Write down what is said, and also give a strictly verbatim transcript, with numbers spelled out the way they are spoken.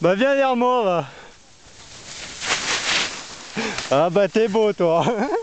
Bah viens vers moi va. Ah bah t'es beau toi.